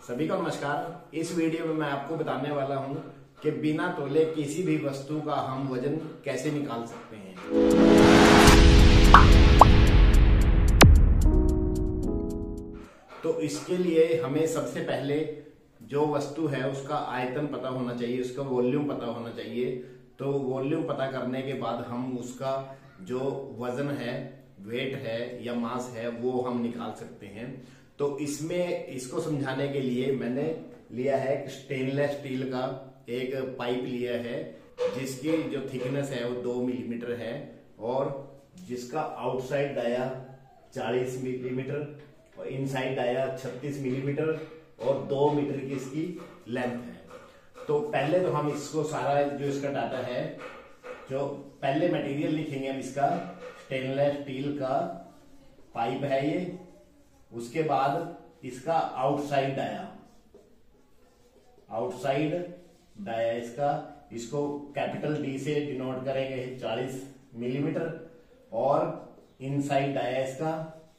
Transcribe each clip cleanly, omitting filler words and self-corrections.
सभी को नमस्कार। इस वीडियो में मैं आपको बताने वाला हूं कि बिना तोले किसी भी वस्तु का हम वजन कैसे निकाल सकते हैं। तो इसके लिए हमें सबसे पहले जो वस्तु है उसका आयतन पता होना चाहिए, उसका वॉल्यूम पता होना चाहिए। तो वॉल्यूम पता करने के बाद हम उसका जो वजन है, वेट है या मास है, वो हम निकाल सकते हैं। तो इसमें इसको समझाने के लिए मैंने लिया है स्टेनलेस स्टील का एक पाइप लिया है, जिसकी जो थिकनेस है वो 2 मिलीमीटर है और जिसका आउटसाइड डाया 40 मिलीमीटर और इनसाइड डाया 36 मिलीमीटर और 2 मीटर की इसकी लेंथ है। तो पहले तो हम इसको सारा जो इसका डाटा है, जो पहले मटेरियल लिखेंगे हम इसका स्टेनलेस स्टील का पाइप है ये। उसके बाद इसका आउटसाइड डाया इसका, इसको कैपिटल डी से डिनोट करेंगे 40 मिलीमीटर और इनसाइड डाया इसका,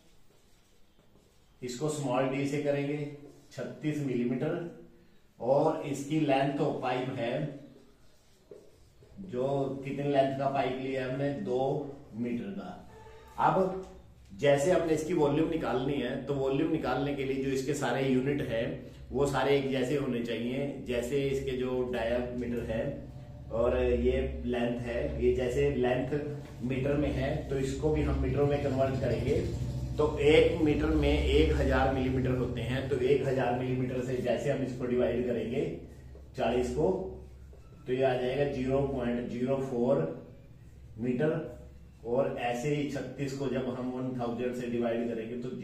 इसको स्मॉल डी से करेंगे 36 मिलीमीटर और इसकी लेंथ ऑफ पाइप है, जो कितनी लेंथ का पाइप लिया हमने 2 मीटर का। अब जैसे हमने इसकी वॉल्यूम निकालनी है, तो वॉल्यूम निकालने के लिए जो इसके सारे यूनिट है वो सारे एक जैसे होने चाहिए। जैसे इसके जो डायामीटर है और ये लेंथ है, ये जैसे लेंथ मीटर में है तो इसको भी हम मीटर में कन्वर्ट करेंगे। तो 1 मीटर में 1000 मिलीमीटर होते हैं। तो 1000 मिलीमीटर से जैसे हम इसको डिवाइड करेंगे 40 को, तो ये आ जाएगा 0.04 मीटर और ऐसे ही 36 को जब हम 1000 से डिवाइड करेंगे तो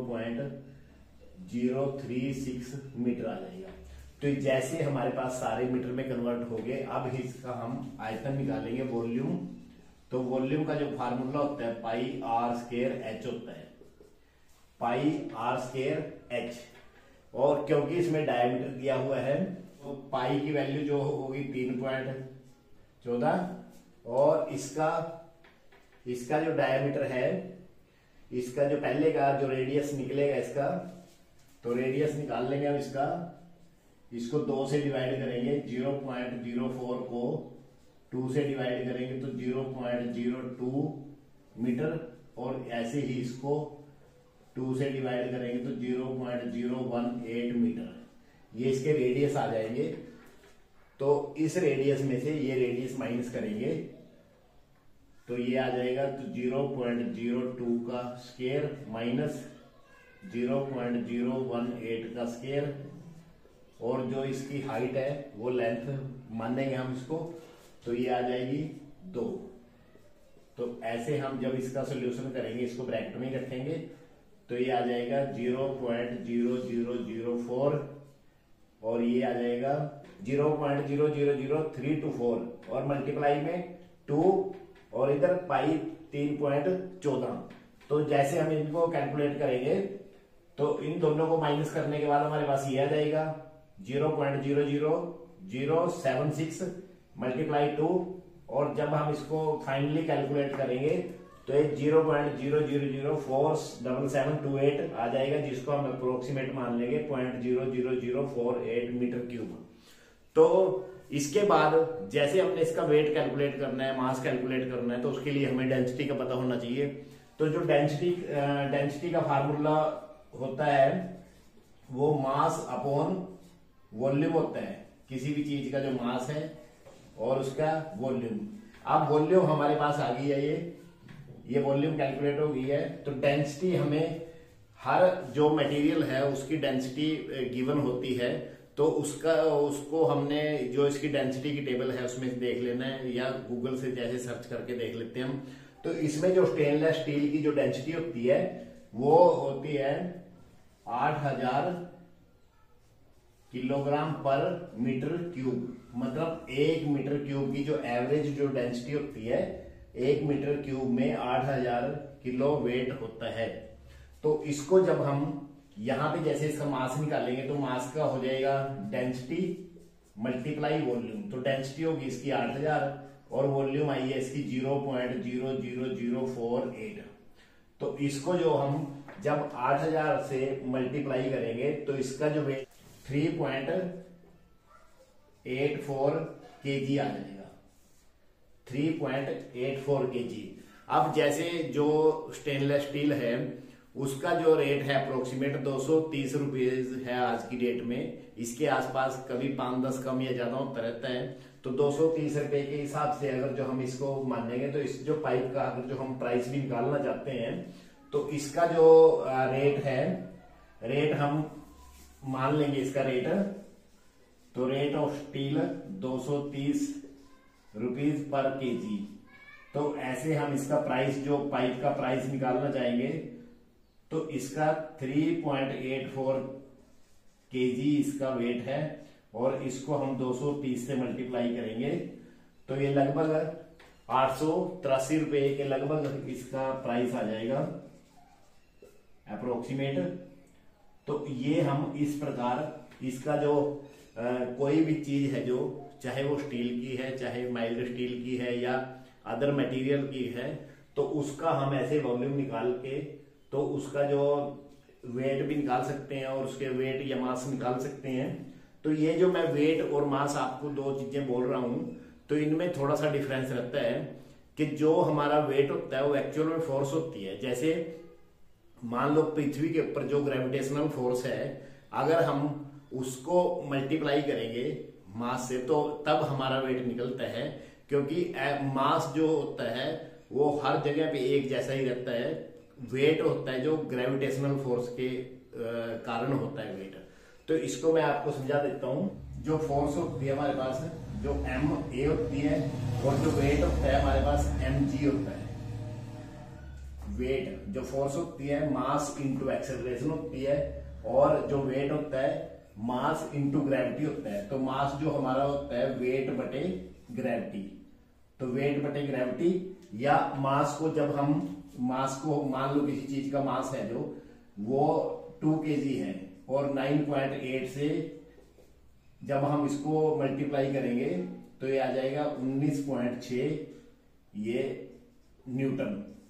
0.036 मीटर आ जाएगा। तो जैसे हमारे पास सारे मीटर में कन्वर्ट हो गए, अब इसका हम आयतन निकालेंगे, वॉल्यूम। तो वॉल्यूम का जो फार्मूला होता है पाई आर स्क्वायर एच होता है, पाई आर स्क्वायर एच। और क्योंकि इसमें डायमीटर दिया हुआ है तो पाई की वैल्यू जो होगी 3.14 और इसका जो डायमीटर है, इसका जो पहले का जो रेडियस निकलेगा इसका, तो रेडियस निकाल लेंगे हम इसको 2 से डिवाइड करेंगे, 0.04 को 2 से डिवाइड करेंगे तो 0.02 मीटर और ऐसे ही इसको 2 से डिवाइड करेंगे तो 0.018 मीटर। ये इसके रेडियस आ जाएंगे। तो इस रेडियस में से ये रेडियस माइनस करेंगे तो ये आ जाएगा तो 0.02 का स्क्वायर माइनस 0.018 का स्क्वायर और जो इसकी हाइट है वो लेंथ मानेंगे हम इसको, तो ये आ जाएगी 2। तो ऐसे हम जब इसका सोल्यूशन करेंगे, इसको ब्रैकेट में रखेंगे तो ये आ जाएगा 0.0004 और ये आ जाएगा 0.00034 और मल्टीप्लाई में 2 और इधर पाई 3.14। तो जैसे हम इनको कैलकुलेट करेंगे तो इन दोनों को माइनस करने के बाद हमारे पास ये आ जाएगा 0.00076 मल्टीप्लाई 2 और जब हम इसको फाइनली कैलकुलेट करेंगे तो ये 0.0004778 आ जाएगा, जिसको हम अप्रोक्सीमेट मान लेंगे 0.00048 मीटर क्यूब। तो इसके बाद जैसे हमने इसका वेट कैलकुलेट करना है, मास कैलकुलेट करना है, तो उसके लिए हमें डेंसिटी का पता होना चाहिए। तो जो डेंसिटी का फार्मूला होता है वो मास अपॉन वॉल्यूम होता है, किसी भी चीज का जो मास है और उसका वॉल्यूम। अब वॉल्यूम हमारे पास आ गई है, ये वॉल्यूम कैलकुलेट हो गई है। तो डेंसिटी हमें हर जो मटेरियल है उसकी डेंसिटी गिवन होती है, तो उसको हमने जो इसकी डेंसिटी की टेबल है उसमें देख लेना है या गूगल से जैसे सर्च करके देख लेते हैं हम। तो इसमें जो स्टेनलेस स्टील की जो डेंसिटी होती है वो होती है 8000 किलोग्राम पर मीटर क्यूब। मतलब 1 मीटर क्यूब की जो एवरेज जो डेंसिटी होती है 1 मीटर क्यूब में 8000 किलो वेट होता है। तो इसको जब हम यहां पे जैसे इसका मास निकालेंगे तो मास का हो जाएगा डेंसिटी मल्टीप्लाई वॉल्यूम। तो डेंसिटी होगी इसकी 8000 और वॉल्यूम आई है इसकी 0.00048। तो इसको जो हम जब 8000 से मल्टीप्लाई करेंगे तो इसका जो वेट, 3.84 kg आ जाएगा, 3.84 kg। अब जैसे जो स्टेनलेस स्टील है उसका जो रेट है अप्रोक्सीमेट 230 रुपीज है आज की डेट में, इसके आसपास कभी 5-10 कम या ज्यादा होता रहता है। तो 230 रुपए के हिसाब से अगर जो हम इसको मानेंगे तो इस जो पाइप का अगर जो हम प्राइस भी निकालना चाहते हैं तो इसका जो रेट हम मान लेंगे इसका रेट, तो रेट ऑफ स्टील 230 रुपीज पर केजी। तो ऐसे हम इसका प्राइस जो पाइप का प्राइस निकालना चाहेंगे तो इसका 3.84 केजी इसका वेट है और इसको हम 230 से मल्टीप्लाई करेंगे तो ये लगभग 883 रुपए के लगभग इसका प्राइस आ जाएगा अप्रोक्सीमेट। तो ये हम इस प्रकार इसका जो कोई भी चीज है जो चाहे वो स्टील की है, चाहे माइल्ड स्टील की है या अदर मटेरियल की है, तो उसका हम ऐसे वॉल्यूम निकाल के तो उसका जो वेट भी निकाल सकते हैं और उसके वेट या मास निकाल सकते हैं। तो ये जो मैं वेट और मास आपको दो चीजें बोल रहा हूं तो इनमें थोड़ा सा डिफरेंस रहता है कि जो हमारा वेट होता है वो एक्चुअल में फोर्स होती है। जैसे मान लो पृथ्वी के ऊपर जो ग्रेविटेशनल फोर्स है, अगर हम उसको मल्टीप्लाई करेंगे मास से तो तब हमारा वेट निकलता है, क्योंकि मास जो होता है वो हर जगह पे एक जैसा ही रहता है। वेट होता है जो ग्रेविटेशनल फोर्स के कारण होता है वेट। तो इसको मैं आपको समझा देता हूं। जो फोर्स होती है हमारे पास जो ma होती है और जो वेट होता है हमारे पास mg होता है। वेट जो फोर्स होती है मास इंटू एक्सेलरेशन होती है और जो वेट होता है मास इंटू ग्रेविटी होता है। तो मास जो हमारा होता है वेट बटे ग्रेविटी, तो वेट बटे ग्रेविटी या मास को जब हम मास को मान लो किसी चीज का मास है जो वो 2 kg है और 9.8 से जब हम इसको मल्टीप्लाई करेंगे तो ये आ जाएगा 19.6 ये न्यूटन,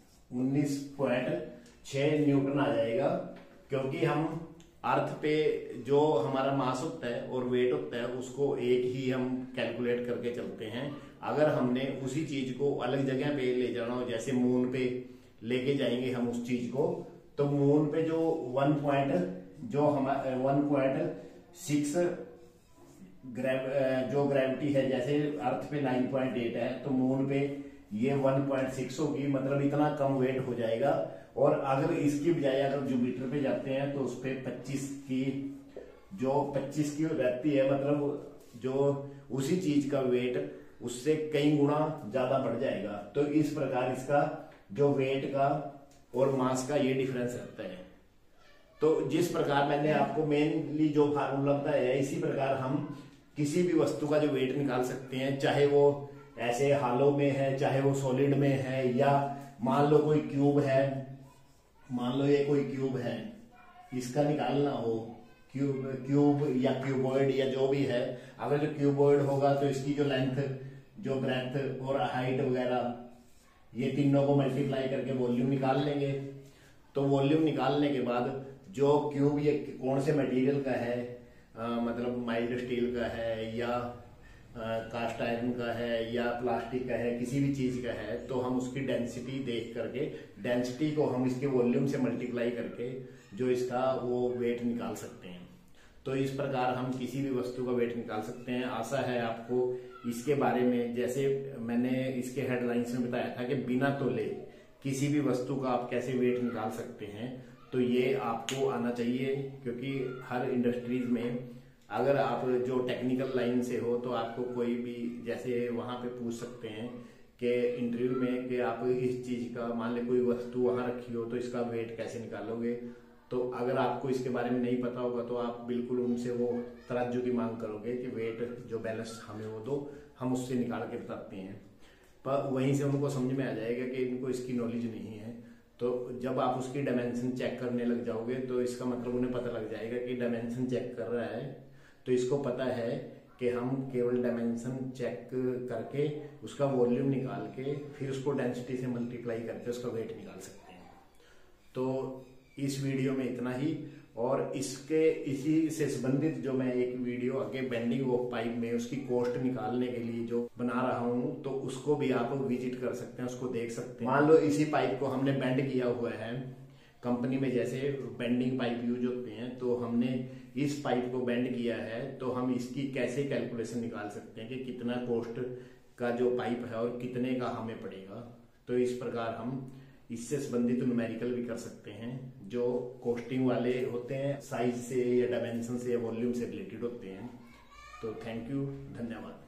19.6 न्यूटन आ जाएगा। क्योंकि हम अर्थ पे जो हमारा मास होता है और वेट होता है उसको एक ही हम कैलकुलेट करके चलते हैं। अगर हमने उसी चीज को अलग जगह पे ले जाना हो, जैसे मून पे लेके जाएंगे हम उस चीज को, तो मून पे जो 1.6 जो ग्रेविटी है, जैसे अर्थ पे 9.8 है तो मून पे ये 1.6 होगी, मतलब इतना कम वेट हो जाएगा। और अगर इसकी बजाय अगर जुपिटर पे जाते हैं तो उस पे 25 की रहती है, मतलब जो उसी चीज का वेट उससे कई गुना ज्यादा बढ़ जाएगा। तो इस प्रकार इसका जो वेट का और मास का ये डिफरेंस रहता है। तो जिस प्रकार मैंने आपको मेनली जो फार्मूला बताया है, इसी प्रकार हम किसी भी वस्तु का जो वेट निकाल सकते हैं, चाहे वो ऐसे हालो में है, चाहे वो सॉलिड में है, या मान लो कोई क्यूब है, मान लो ये कोई क्यूब है, इसका निकालना हो क्यूब या क्यूबॉइड या जो भी है। अगर जो क्यूबॉइड होगा तो इसकी जो लेंथ, जो ब्रेथ और हाइट वगैरह ये तीनों को मल्टीप्लाई करके वॉल्यूम निकाल लेंगे। तो वॉल्यूम निकालने के बाद जो क्यूब ये कौन से मटेरियल का है, मतलब माइल्ड स्टील का है या कास्ट आयरन का है या प्लास्टिक का है, किसी भी चीज का है, तो हम उसकी डेंसिटी देख करके डेंसिटी को हम इसके वॉल्यूम से मल्टीप्लाई करके जो इसका वो वेट निकाल सकते हैं। तो इस प्रकार हम किसी भी वस्तु का वेट निकाल सकते हैं। आशा है आपको इसके बारे में, जैसे मैंने इसके हेडलाइंस में बताया था कि बिना तोले किसी भी वस्तु का आप कैसे वेट निकाल सकते हैं, तो ये आपको आना चाहिए। क्योंकि हर इंडस्ट्रीज में अगर आप जो टेक्निकल लाइन से हो तो आपको कोई भी जैसे वहां पे पूछ सकते हैं कि इंटरव्यू में कि आप इस चीज का, मान ले कोई वस्तु वहां रखी हो तो इसका वेट कैसे निकालोगे। तो अगर आपको इसके बारे में नहीं पता होगा तो आप बिल्कुल उनसे वो तराजू की मांग करोगे कि वेट जो बैलेंस हमें वो दो, हम उससे निकाल के बताते हैं। पर वहीं से उनको समझ में आ जाएगा कि इनको इसकी नॉलेज नहीं है। तो जब आप उसकी डायमेंशन चेक करने लग जाओगे तो इसका मतलब उन्हें पता लग जाएगा कि डायमेंशन चेक कर रहा है, तो इसको पता है कि हम केवल डायमेंशन चेक करके उसका वॉल्यूम निकाल के फिर उसको डेंसिटी से मल्टीप्लाई करके उसका वेट निकाल सकते हैं। तो इस वीडियो में इतना ही, और इसी से संबंधित जो मैं एक वीडियो आगे बेंडिंग ऑफ पाइप में उसकी कॉस्ट निकालने के लिए जो बना रहा हूं, तो उसको भी आप विजिट कर सकते हैं, उसको देख सकते हैं। मान लो इसी पाइप को हमने बेंड किया हुआ है, कंपनी में जैसे बेंडिंग पाइप यूज होते हैं, तो हमने इस पाइप को बेंड किया है, तो हम इसकी कैसे कैलकुलेशन निकाल सकते हैं कि कितना कॉस्ट का जो पाइप है और कितने का हमें पड़ेगा। तो इस प्रकार हम इससे संबंधित न्यूमेरिकल भी कर सकते हैं जो कॉस्टिंग वाले होते हैं, साइज से या डायमेंशन से या वॉल्यूम से रिलेटेड होते हैं। तो थैंक यू, धन्यवाद।